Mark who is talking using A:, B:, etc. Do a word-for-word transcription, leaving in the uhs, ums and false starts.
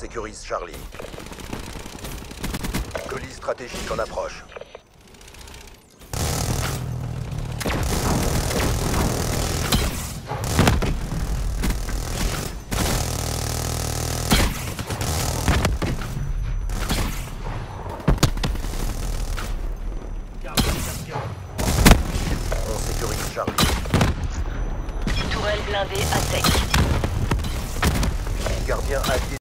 A: sécurise Charlie. Colis stratégique en approche. On sécurise Charlie.
B: Tourelle blindée à sec.
A: Gardien allié.